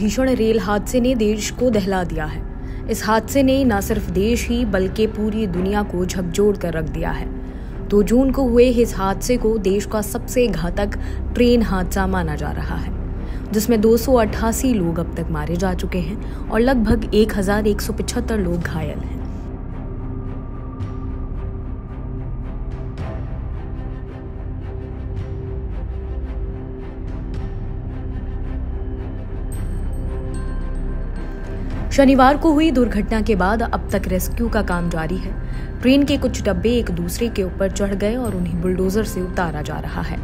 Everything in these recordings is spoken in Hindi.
भीषण रेल हादसे ने देश को दहला दिया है। इस हादसे ने न सिर्फ देश ही बल्कि पूरी दुनिया को झकझोर कर रख दिया है। 2 जून को हुए इस हादसे को देश का सबसे घातक ट्रेन हादसा माना जा रहा है, जिसमें 288 लोग अब तक मारे जा चुके हैं और लगभग 1175 लोग घायल हैं। शनिवार को हुई दुर्घटना के बाद अब तक रेस्क्यू का काम जारी है। ट्रेन के कुछ डब्बे एक दूसरे के ऊपर चढ़ गए और उन्हें बुलडोजर से उतारा जा रहा है।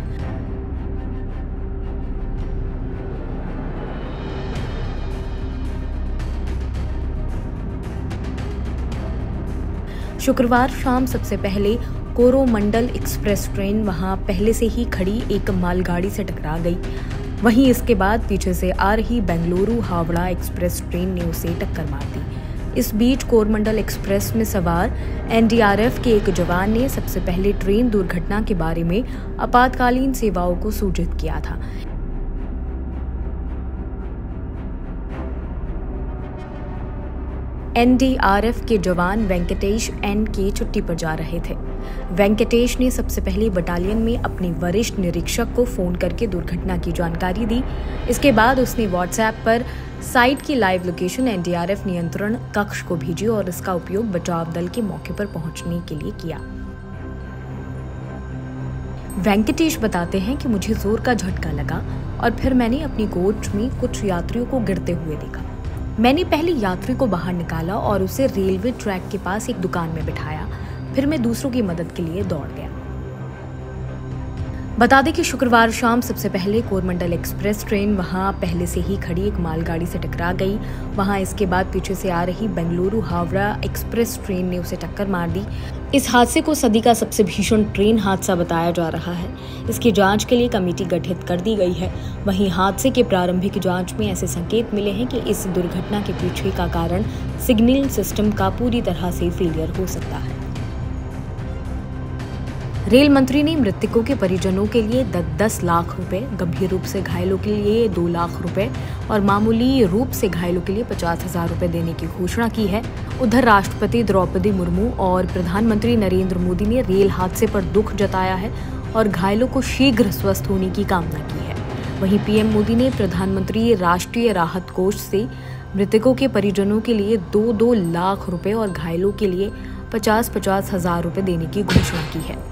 शुक्रवार शाम सबसे पहले कोरोमंडल एक्सप्रेस ट्रेन वहां पहले से ही खड़ी एक मालगाड़ी से टकरा गई। वहीं इसके बाद पीछे से आ रही बेंगलुरु हावड़ा एक्सप्रेस ट्रेन ने उसे टक्कर मार दी। इस बीच कोरोमंडल एक्सप्रेस में सवार एनडीआरएफ के एक जवान ने सबसे पहले ट्रेन दुर्घटना के बारे में आपातकालीन सेवाओं को सूचित किया था। एनडीआरएफ के जवान वेंकटेश एन के छुट्टी पर जा रहे थे। वेंकटेश ने सबसे पहले बटालियन में अपने वरिष्ठ निरीक्षक को फोन करके दुर्घटना की जानकारी दी। इसके बाद उसने व्हाट्सएप पर साइट की लाइव लोकेशन एनडीआरएफ नियंत्रण कक्ष को भेजी और इसका उपयोग बचाव दल के मौके पर पहुंचने के लिए किया। वेंकटेश बताते हैं कि मुझे जोर का झटका लगा और फिर मैंने अपनी कोच में कुछ यात्रियों को गिरते हुए देखा। मैंने पहले यात्री को बाहर निकाला और उसे रेलवे ट्रैक के पास एक दुकान में बिठाया। फिर मैं दूसरों की मदद के लिए दौड़ गया। बता दें कि शुक्रवार शाम सबसे पहले कोरोमंडल एक्सप्रेस ट्रेन वहां पहले से ही खड़ी एक मालगाड़ी से टकरा गई। वहां इसके बाद पीछे से आ रही बेंगलुरु हावड़ा एक्सप्रेस ट्रेन ने उसे टक्कर मार दी। इस हादसे को सदी का सबसे भीषण ट्रेन हादसा बताया जा रहा है। इसकी जांच के लिए कमेटी गठित कर दी गई है। वहीं हादसे के प्रारंभिक जांच में ऐसे संकेत मिले हैं कि इस दुर्घटना के पीछे का कारण सिग्नल सिस्टम का पूरी तरह से फेलियर हो सकता है। रेल मंत्री ने मृतकों के परिजनों के लिए 10 लाख रुपए, गंभीर रूप से घायलों के लिए 2 लाख रुपए और मामूली रूप से घायलों के लिए 50,000 रुपए देने की घोषणा की है। उधर राष्ट्रपति द्रौपदी मुर्मू और प्रधानमंत्री नरेंद्र मोदी ने रेल हादसे पर दुख जताया है और घायलों को शीघ्र स्वस्थ होने की कामना की है। वहीं पीएम मोदी ने प्रधानमंत्री राष्ट्रीय राहत कोष से मृतकों के परिजनों के लिए 2 लाख रुपए और घायलों के लिए 50,000 रुपए देने की घोषणा की है।